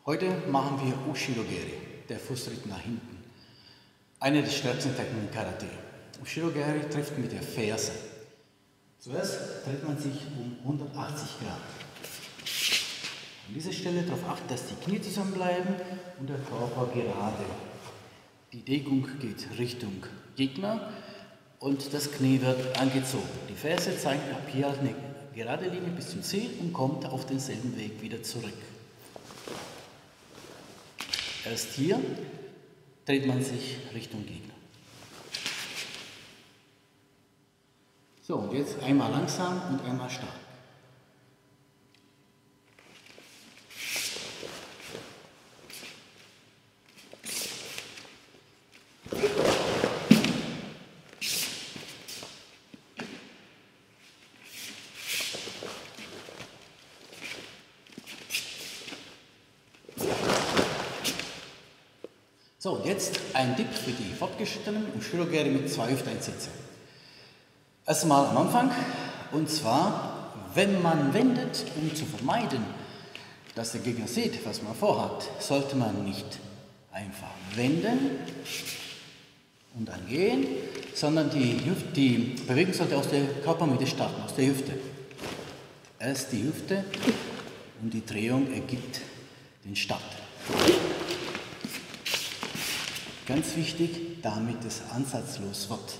Heute machen wir Ushiro-geri, der Fußtritt nach hinten. Eine der stärksten Techniken im Karate. Ushiro-geri trifft mit der Ferse. Zuerst dreht man sich um 180 Grad. An dieser Stelle darauf achten, dass die Knie zusammenbleiben und der Körper gerade. Die Deckung geht Richtung Gegner und das Knie wird angezogen. Die Ferse zeigt ab hier eine gerade Linie bis zum Ziel und kommt auf denselben Weg wieder zurück. Erst hier dreht man sich Richtung Gegner. So, und jetzt einmal langsam und einmal stark. So, und jetzt ein Tipp für die Fortgeschrittenen Ushiro-geri mit 2 Hüfteinsätzen. Erstmal am Anfang, und zwar, wenn man wendet, um zu vermeiden, dass der Gegner sieht, was man vorhat, sollte man nicht einfach wenden und dann gehen, sondern die Bewegung sollte aus der Körpermitte starten, aus der Hüfte. Erst die Hüfte und die Drehung ergibt den Start. Ganz wichtig, damit es ansatzlos wird.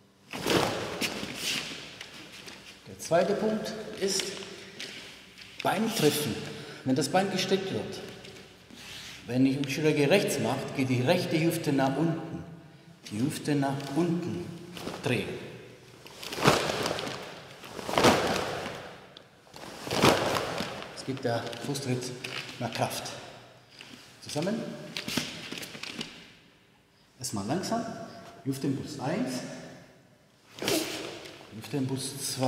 Der zweite Punkt ist Beintreffen. Wenn das Bein gestreckt wird, wenn ich Ushiro-geri rechts mache, geht die rechte Hüfte nach unten. Die Hüfte nach unten drehen. Es gibt der Fußtritt nach Kraft. Zusammen. Erstmal langsam, Hüftimpuls 1, Hüftimpuls 2.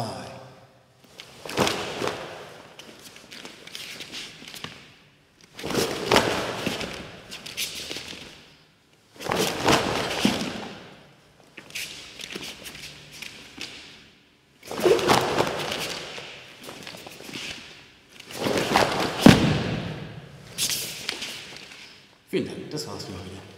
Vielen Dank, das war's für heute.